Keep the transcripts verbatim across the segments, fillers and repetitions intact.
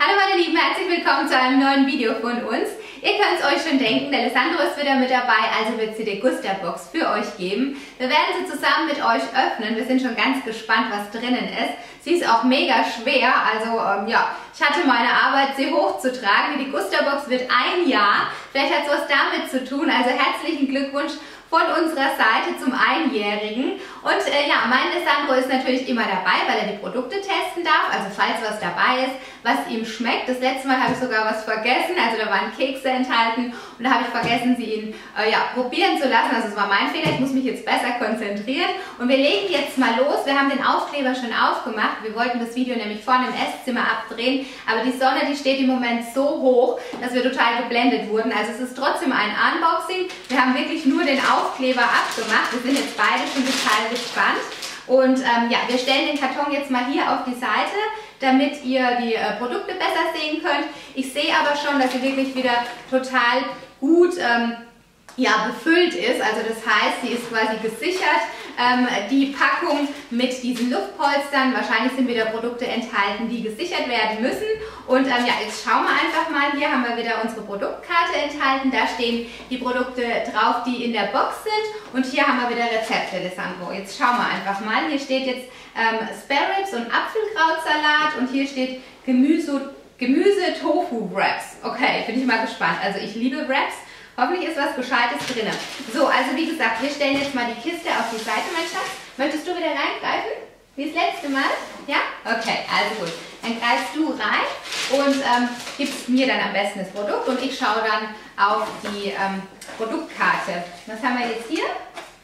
Hallo meine Lieben, herzlich willkommen zu einem neuen Video von uns. Ihr könnt es euch schon denken, der Alessandro ist wieder mit dabei, also wird sie die Degusta-Box für euch geben. Wir werden sie zusammen mit euch öffnen, wir sind schon ganz gespannt, was drinnen ist. Sie ist auch mega schwer, also ähm, ja, ich hatte meine Arbeit, sie hochzutragen. Die Degusta-Box wird ein Jahr, vielleicht hat es was damit zu tun, also herzlichen Glückwunsch von unserer Seite zum Einjährigen. Und äh, ja, mein Alessandro ist natürlich immer dabei, weil er die Produkte testen darf, also falls was dabei ist, was ihm schmeckt. Das letzte Mal habe ich sogar was vergessen, also da waren Kekse enthalten und da habe ich vergessen, sie ihn äh, ja, probieren zu lassen. Also es war mein Fehler, ich muss mich jetzt besser konzentrieren. Und wir legen jetzt mal los. Wir haben den Aufkleber schon aufgemacht. Wir wollten das Video nämlich vorne im Esszimmer abdrehen, aber die Sonne, die steht im Moment so hoch, dass wir total geblendet wurden. Also es ist trotzdem ein Unboxing. Wir haben wirklich nur den Aufkleber abgemacht. Wir sind jetzt beide schon total gespannt. Und ähm, ja, wir stellen den Karton jetzt mal hier auf die Seite, damit ihr die äh, Produkte besser sehen könnt. Ich sehe aber schon, dass sie wirklich wieder total gut ähm, ja, befüllt ist. Also das heißt, sie ist quasi gesichert. Ähm, die Packung mit diesen Luftpolstern, wahrscheinlich sind wieder Produkte enthalten, die gesichert werden müssen. Und ähm, ja, jetzt schauen wir einfach mal. Hier haben wir wieder unsere Produktkarte enthalten. Da stehen die Produkte drauf, die in der Box sind. Und hier haben wir wieder Rezepte, Alessandro. Jetzt schauen wir einfach mal. Hier steht jetzt ähm, Spare Ribs und Apfelkrautsalat. Und hier steht Gemüse, Gemüse Tofu Wraps. Okay, bin ich mal gespannt. Also ich liebe Wraps. Hoffentlich ist was Gescheites drin. So, also wie gesagt, wir stellen jetzt mal die Kiste auf die Seite, mein Schatz. Möchtest du wieder reingreifen? Wie das letzte Mal? Ja? Okay, also gut. Dann greifst du rein und ähm, gibst mir dann am besten das Produkt und ich schaue dann auf die ähm, Produktkarte. Was haben wir jetzt hier?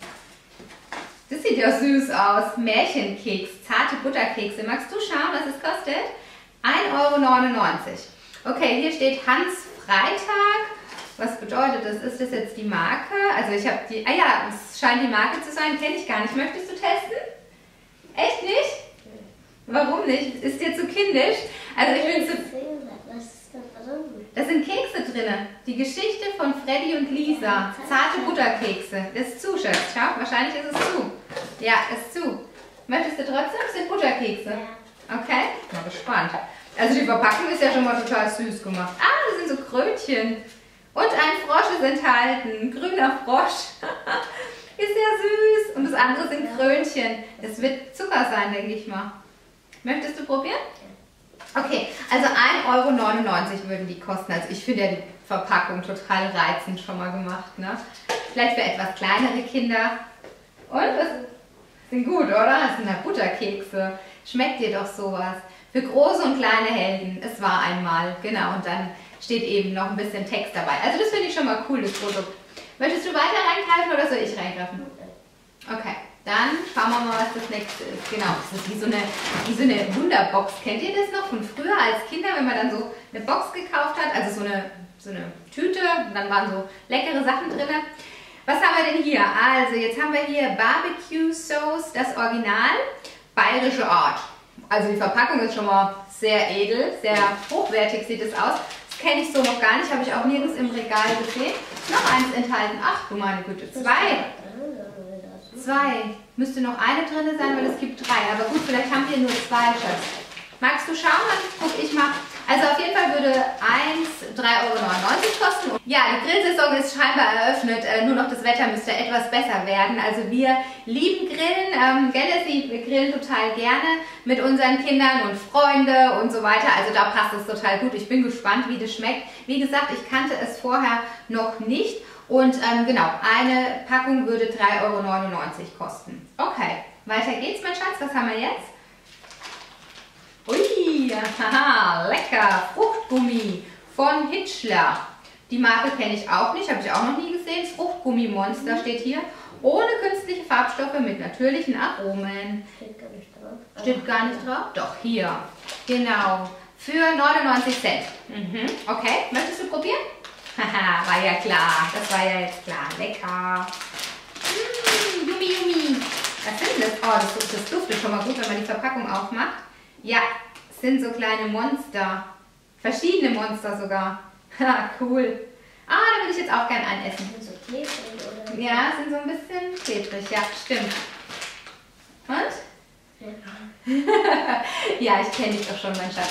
Das sieht ja süß aus. Märchenkeks, zarte Butterkekse. Magst du schauen, was es kostet? ein Euro neunundneunzig. Okay, hier steht Hans Freitag. Was bedeutet das? Ist das jetzt die Marke? Also ich habe die, ah ja, es scheint die Marke zu sein, kenne ich gar nicht. Möchtest du testen? Echt nicht? Warum nicht? Ist dir zu kindisch? Also ich finde so, was ist da drin? da sind Kekse drin. Die Geschichte von Freddy und Lisa. Zarte Butterkekse. Das ist zu, Schatz. Schau, wahrscheinlich ist es zu. Ja, ist zu. Möchtest du trotzdem? Das sind Butterkekse. Okay? Mal gespannt. Also die Verpackung ist ja schon mal total süß gemacht. Ah, das sind so Krönchen. Und ein Frosch ist enthalten. Grüner Frosch. Ist ja süß. Und das andere sind Krönchen. Es wird Zucker sein, denke ich mal. Möchtest du probieren? Okay, also ein Euro neunundneunzig würden die kosten. Also ich finde ja die Verpackung total reizend schon mal gemacht. Ne? Vielleicht für etwas kleinere Kinder. Und? Das sind gut, oder? Das sind ja Butterkekse. Schmeckt dir doch sowas. Für große und kleine Helden. Es war einmal. Genau, und dann steht eben noch ein bisschen Text dabei. Also das finde ich schon mal cool, das Produkt. Möchtest du weiter reingreifen oder soll ich reingreifen? Okay, dann schauen wir mal, was das nächste ist. Genau, das ist wie so eine, wie so eine Wunderbox. Kennt ihr das noch von früher als Kinder, wenn man dann so eine Box gekauft hat? Also so eine, so eine Tüte, und dann waren so leckere Sachen drin. Was haben wir denn hier? Also jetzt haben wir hier Barbecue Sauce, das Original, bayerische Art. Also die Verpackung ist schon mal sehr edel, sehr hochwertig sieht es aus. Kenne ich so noch gar nicht, habe ich auch nirgends im Regal gesehen. Noch eins enthalten. Ach du meine Güte, zwei. Zwei. Müsste noch eine drin sein, weil es gibt drei. Aber gut, vielleicht haben wir nur zwei, Schatz. Magst du schauen? Dann gucke ich mal. Also auf jeden Fall würde eins drei Euro neunundneunzig kosten. Ja, die Grillsaison ist scheinbar eröffnet. Äh, nur noch das Wetter müsste etwas besser werden. Also wir lieben Grillen. Ähm, gell, Jessie? Wir grillen total gerne mit unseren Kindern und Freunde und so weiter. Also da passt es total gut. Ich bin gespannt, wie das schmeckt. Wie gesagt, ich kannte es vorher noch nicht. Und ähm, genau, eine Packung würde drei Euro neunundneunzig kosten. Okay, weiter geht's, mein Schatz. Was haben wir jetzt? Ui, haha, lecker, Fruchtgummi von Hitchler. Die Marke kenne ich auch nicht, habe ich auch noch nie gesehen. Fruchtgummi-Monster steht hier. Ohne künstliche Farbstoffe mit natürlichen Aromen. Steht gar nicht drauf. Steht gar nicht drauf? Doch, hier. Genau. Für neunundneunzig Cent. Mhm. Okay, möchtest du probieren? Haha, war ja klar. Das war ja jetzt klar. Lecker. Mmh, yummy, yummy. Was sind das? Oh, das, das duftet schon mal gut, wenn man die Verpackung aufmacht. Ja, es sind so kleine Monster. Verschiedene Monster sogar. Ha, cool. Ah, da würde ich jetzt auch gern einen essen. Sind so klebrig, oder? Ja, sind so ein bisschen klebrig. Ja, stimmt. Und? Ja, ich kenne dich doch schon, mein Schatz.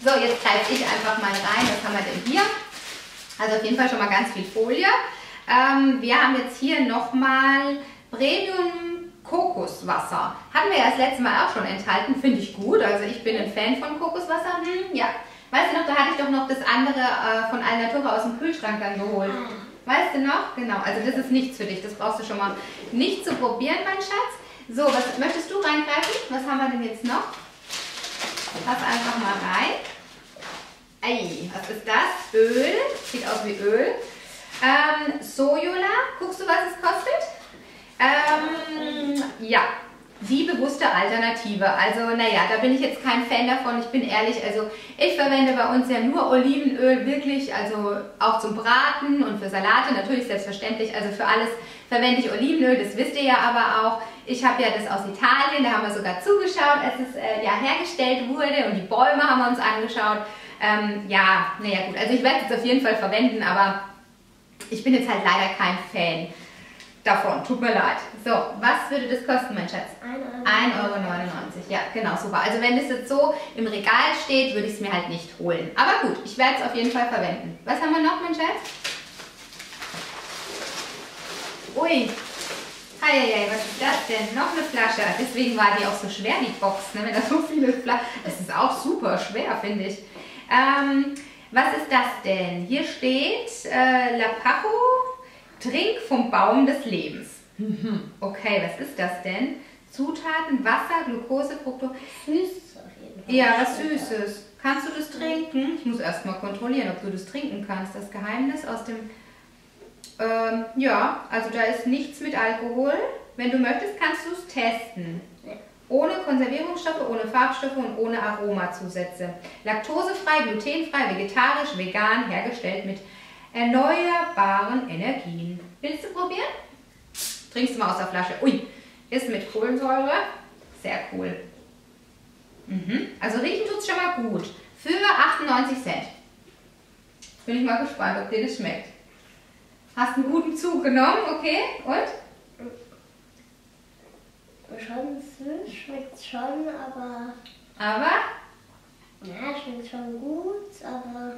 So, jetzt greife ich einfach mal rein. Was haben wir denn hier? Also auf jeden Fall schon mal ganz viel Folie. Ähm, wir haben jetzt hier nochmal Premium Kokoswasser. Hatten wir ja das letzte Mal auch schon enthalten. Finde ich gut. Also ich bin ein Fan von Kokoswasser. Hm, ja. Weißt du noch, da hatte ich doch noch das andere äh, von Alnatura aus dem Kühlschrank dann geholt. Weißt du noch? Genau. Also das ist nichts für dich. Das brauchst du schon mal nicht zu probieren, mein Schatz. So, was möchtest du reingreifen? Was haben wir denn jetzt noch? Pass einfach mal rein. Ei, was ist das? Öl. Sieht aus wie Öl. Ähm, Sojola. Guckst du, was es kostet? Ähm, ja. Die bewusste Alternative. Also, naja, da bin ich jetzt kein Fan davon. Ich bin ehrlich, also ich verwende bei uns ja nur Olivenöl, wirklich, also auch zum Braten und für Salate, natürlich selbstverständlich. Also für alles verwende ich Olivenöl, das wisst ihr ja aber auch. Ich habe ja das aus Italien, da haben wir sogar zugeschaut, als es äh, ja hergestellt wurde und die Bäume haben wir uns angeschaut. Ähm, ja, naja gut, also ich werde es jetzt auf jeden Fall verwenden, aber ich bin jetzt halt leider kein Fan davon, tut mir leid. So, was würde das kosten, mein Schatz? ein Euro neunundneunzig, ja genau, super. Also wenn das jetzt so im Regal steht, würde ich es mir halt nicht holen. Aber gut, ich werde es auf jeden Fall verwenden. Was haben wir noch, mein Schatz? Ui, heieiei, was ist das denn? Noch eine Flasche. Deswegen war die auch so schwer, die Box, ne? Wenn da so viele Flaschen... Das ist auch super schwer, finde ich. Ähm, was ist das denn? Hier steht äh, Lapacho, Trink vom Baum des Lebens. Okay, was ist das denn? Zutaten, Wasser, Glucose, Fructose. Süß auf jeden Fall. Ja, was Süßes. Kannst du das trinken? Ich muss erst mal kontrollieren, ob du das trinken kannst. Das Geheimnis aus dem... Ähm, ja, also da ist nichts mit Alkohol. Wenn du möchtest, kannst du es testen. Ja. Ohne Konservierungsstoffe, ohne Farbstoffe und ohne Aromazusätze. Laktosefrei, glutenfrei, vegetarisch, vegan, hergestellt mit erneuerbaren Energien. Willst du probieren? Trinkst du mal aus der Flasche. Ui, ist mit Kohlensäure. Sehr cool. Mhm. Also riechen tut es schon mal gut. Für achtundneunzig Cent. Bin ich mal gespannt, ob dir das schmeckt. Hast einen guten Zug genommen, okay? Und? Schon süß, schmeckt schon, aber... Aber? Ja, schmeckt schon gut, aber...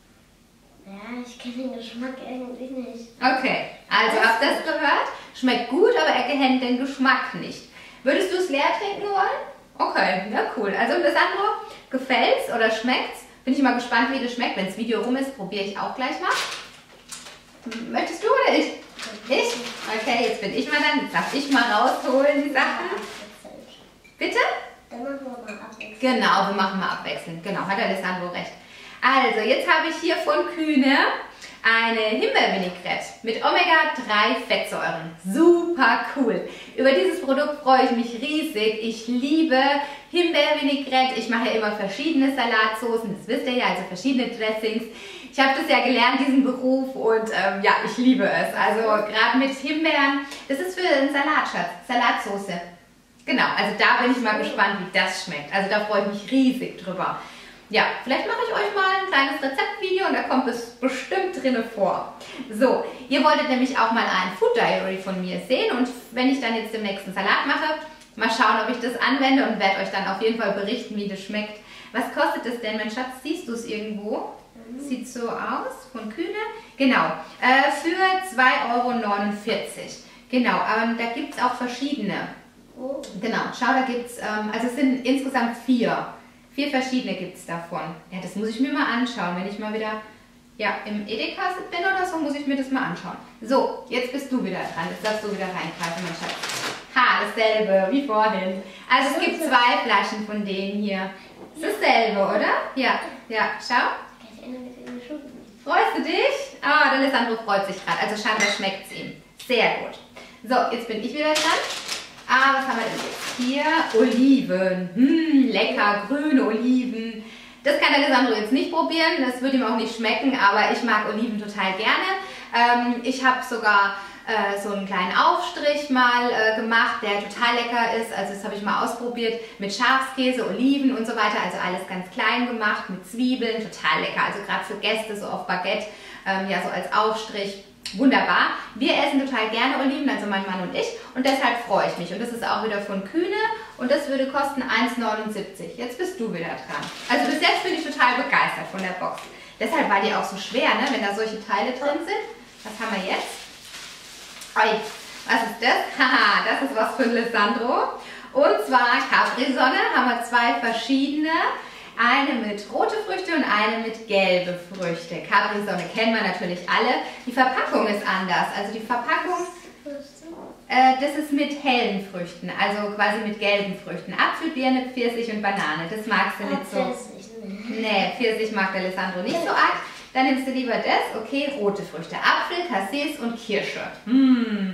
Ja, ich kenne den Geschmack irgendwie nicht. Okay, also habt ihr das gehört? Schmeckt gut, aber er kennt den Geschmack nicht. Würdest du es leer trinken wollen? Okay, ja cool. Also Alessandro, gefällt's oder schmeckt's? Bin ich mal gespannt, wie das schmeckt. Wenn das Video rum ist, probiere ich auch gleich mal. Möchtest du oder ich? Ich? Okay, jetzt bin ich mal dann. Jetzt darf ich mal rausholen die Sachen. Bitte? Dann machen wir mal abwechselnd. Genau, wir machen mal abwechselnd. Genau, hat Alessandro recht. Also, jetzt habe ich hier von Kühne eine Himbeer-Vinaigrette mit Omega drei Fettsäuren. Super cool. Über dieses Produkt freue ich mich riesig. Ich liebe Himbeer-Vinaigrette. Ich mache ja immer verschiedene Salatsoßen, das wisst ihr ja, also verschiedene Dressings. Ich habe das ja gelernt, diesen Beruf, und ähm, ja, ich liebe es. Also gerade mit Himbeeren, das ist für einen Salat, Schatz, Salatsoße. Genau, also da bin ich mal gespannt, wie das schmeckt. Also da freue ich mich riesig drüber. Ja, vielleicht mache ich euch mal ein kleines Rezeptvideo und da kommt es bestimmt drinne vor. So, ihr wolltet nämlich auch mal ein Food Diary von mir sehen, und wenn ich dann jetzt den nächsten Salat mache, mal schauen, ob ich das anwende, und werde euch dann auf jeden Fall berichten, wie das schmeckt. Was kostet es denn, mein Schatz? Siehst du es irgendwo? Sieht so aus, von Kühne. Genau, äh, für zwei Euro neunundvierzig. Genau, ähm, da gibt es auch verschiedene. Oh. Genau, schau, da gibt es, ähm, also es sind insgesamt vier. Vier verschiedene gibt es davon. Ja, das muss ich mir mal anschauen, wenn ich mal wieder ja, im Edeka bin oder so, muss ich mir das mal anschauen. So, jetzt bist du wieder dran. Jetzt darfst du wieder reingreifen, mein Schatz. Ha, dasselbe wie vorhin. Also es gibt zwei Flaschen von denen hier. Das ist dasselbe, oder? Ja, ja, schau. Freust du dich? Ah, der Alessandro freut sich gerade. Also scheinbar schmeckt es ihm. Sehr gut. So, jetzt bin ich wieder dran. Ah, was haben wir denn jetzt hier? Oliven. Hm, lecker, grüne Oliven. Das kann der Alessandro jetzt nicht probieren, das würde ihm auch nicht schmecken, aber ich mag Oliven total gerne. Ähm, ich habe sogar äh, so einen kleinen Aufstrich mal äh, gemacht, der total lecker ist. Also das habe ich mal ausprobiert mit Schafskäse, Oliven und so weiter. Also alles ganz klein gemacht mit Zwiebeln, total lecker. Also gerade für Gäste so auf Baguette, ähm, ja so als Aufstrich. wunderbar. Wir essen total gerne Oliven, also mein Mann und ich, und deshalb freue ich mich. Und das ist auch wieder von Kühne und das würde kosten eins neunundsiebzig. Jetzt bist du wieder dran. Also bis jetzt bin ich total begeistert von der Box. Deshalb war die auch so schwer, ne, wenn da solche Teile drin sind. Was haben wir jetzt? Oi, was ist das? Haha, das ist was für Alessandro. Und zwar Capri-Sonne, haben wir zwei verschiedene. Eine mit rote Früchte und eine mit gelbe Früchte. Capri-Sonne kennen wir natürlich alle. Die Verpackung ist anders. Also die Verpackung, äh, das ist mit hellen Früchten, also quasi mit gelben Früchten. Apfel, Birne, Pfirsich und Banane. Das magst du nicht so. Nee, Pfirsich mag der Alessandro nicht so arg. Dann nimmst du lieber das. Okay, rote Früchte. Apfel, Cassis und Kirsche. Mmh.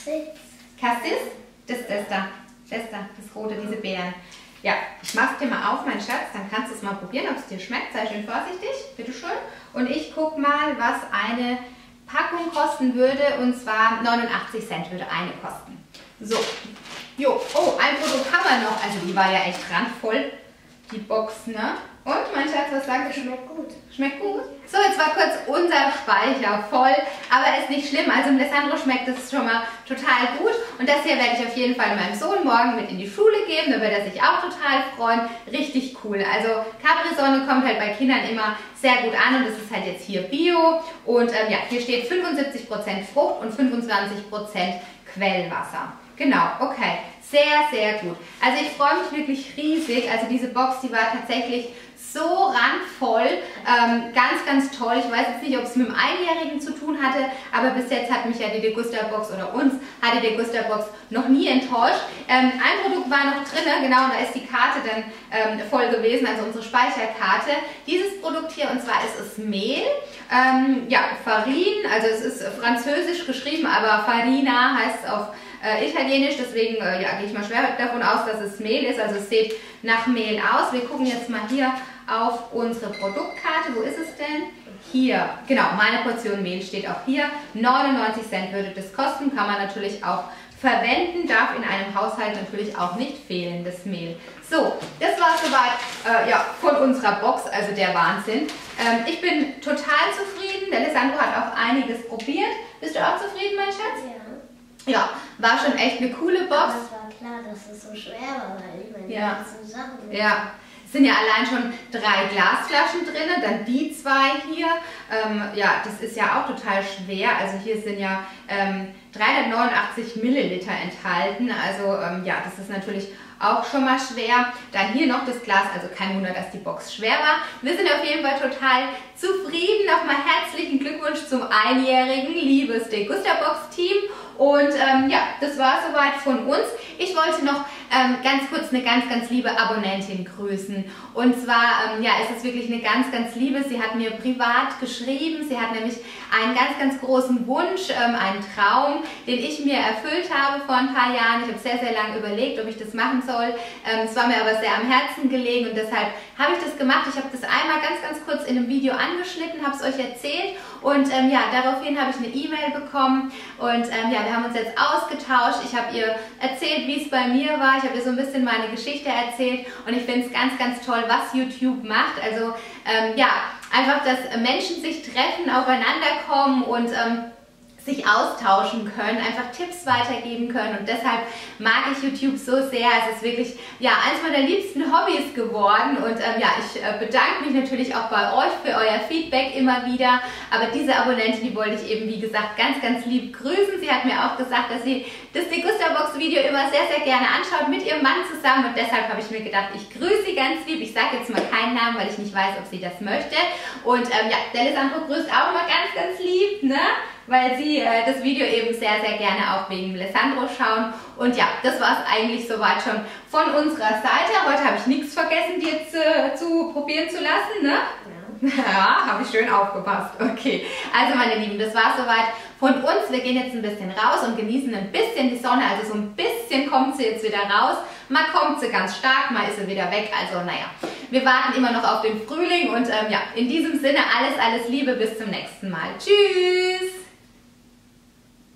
Cassis? Das ist das da. Das da, das rote, diese Beeren. Ja, ich mach's dir mal auf, mein Schatz, dann kannst du es mal probieren, ob es dir schmeckt. Sei schön vorsichtig, bitteschön. Und ich guck mal, was eine Packung kosten würde, und zwar neunundachtzig Cent würde eine kosten. So, jo, oh, ein Produkt haben wir noch. Also die war ja echt randvoll, die Box, ne? Und, mein Schatz, was sagst du? Schmeckt gut. Schmeckt gut? So, jetzt war kurz unser Speicher voll, aber ist nicht schlimm. Also im Alessandro schmeckt das schon mal total gut. Und das hier werde ich auf jeden Fall meinem Sohn morgen mit in die Schule geben. Da wird er sich auch total freuen. Richtig cool. Also Capri-Sonne kommt halt bei Kindern immer sehr gut an und das ist halt jetzt hier Bio. Und ähm, ja, hier steht fünfundsiebzig Prozent Frucht und fünfundzwanzig Prozent Quellwasser. Genau, okay. Sehr, sehr gut. Also ich freue mich wirklich riesig. Also diese Box, die war tatsächlich so randvoll. Ähm, ganz, ganz toll. Ich weiß jetzt nicht, ob es mit dem Einjährigen zu tun hatte, aber bis jetzt hat mich ja die Degusta-Box oder uns hat die Degusta-Box noch nie enttäuscht. Ähm, ein Produkt war noch drin, genau, da ist die Karte dann ähm, voll gewesen, also unsere Speicherkarte. Dieses Produkt hier, und zwar ist es Mehl. Ähm, ja, Farine, also es ist französisch geschrieben, aber Farina heißt es auf Äh, Italienisch, deswegen äh, ja, gehe ich mal schwer davon aus, dass es Mehl ist. Also es sieht nach Mehl aus. Wir gucken jetzt mal hier auf unsere Produktkarte. Wo ist es denn? Hier, genau, meine Portion Mehl steht auch hier. neunundneunzig Cent würde das kosten, kann man natürlich auch verwenden, darf in einem Haushalt natürlich auch nicht fehlen, das Mehl. So, das war soweit äh, ja, von unserer Box, also der Wahnsinn. Ähm, ich bin total zufrieden. Der Alessandro hat auch einiges probiert. Bist du auch zufrieden, mein Schatz? Ja. Ja, war schon echt eine coole Box. Aber es war klar, dass es so schwer war, weil ich meine ja. ganzen Sachen. Ja, es sind ja allein schon drei Glasflaschen drin, dann die zwei hier. Ähm, ja, das ist ja auch total schwer. Also hier sind ja ähm, dreihundertneunundachtzig Milliliter enthalten. Also ähm, ja, das ist natürlich auch schon mal schwer. Dann hier noch das Glas, also kein Wunder, dass die Box schwer war. Wir sind auf jeden Fall total zufrieden. Nochmal herzlichen Glückwunsch zum Einjährigen, liebes Degusta-Box-Team. Und ähm, ja, das war soweit von uns. Ich wollte noch ähm, ganz kurz eine ganz, ganz liebe Abonnentin grüßen. Und zwar, ähm, ja, es ist wirklich eine ganz, ganz liebe. Sie hat mir privat geschrieben. Sie hat nämlich einen ganz, ganz großen Wunsch, ähm, einen Traum, den ich mir erfüllt habe vor ein paar Jahren. Ich habe sehr, sehr lange überlegt, ob ich das machen soll. Ähm, es war mir aber sehr am Herzen gelegen und deshalb habe ich das gemacht. Ich habe das einmal ganz, ganz kurz in einem Video angeschnitten, habe es euch erzählt und ähm, ja, daraufhin habe ich eine E-Mail bekommen und ähm, ja, wir haben uns jetzt ausgetauscht. Ich habe ihr erzählt, wie es bei mir war. Ich habe ihr so ein bisschen meine Geschichte erzählt und ich finde es ganz, ganz toll, was YouTube macht. Also ähm, ja, einfach, dass Menschen sich treffen, aufeinander kommen und ähm, sich austauschen können, einfach Tipps weitergeben können und deshalb mag ich YouTube so sehr. Es ist wirklich ja eins meiner liebsten Hobbys geworden und ähm, ja, ich äh, bedanke mich natürlich auch bei euch für euer Feedback immer wieder, aber diese Abonnentin, die wollte ich eben wie gesagt ganz, ganz lieb grüßen. Sie hat mir auch gesagt, dass sie das Degusta-Box-Video immer sehr, sehr gerne anschaut mit ihrem Mann zusammen und deshalb habe ich mir gedacht, ich grüße sie ganz lieb. Ich sage jetzt mal keinen Namen, weil ich nicht weiß, ob sie das möchte und ähm, ja, der Alessandro grüßt auch immer ganz, ganz lieb, ne? Weil sie äh, das Video eben sehr, sehr gerne auch wegen Alessandro schauen. Und ja, das war es eigentlich soweit schon von unserer Seite. Heute habe ich nichts vergessen, dir zu, zu probieren zu lassen, ne? Ja, ja, habe ich schön aufgepasst. Okay, also meine Lieben, das war soweit von uns. Wir gehen jetzt ein bisschen raus und genießen ein bisschen die Sonne. Also so ein bisschen kommt sie jetzt wieder raus. Mal kommt sie ganz stark, mal ist sie wieder weg. Also naja, wir warten immer noch auf den Frühling. Und ähm, ja, in diesem Sinne alles, alles Liebe. Bis zum nächsten Mal. Tschüss!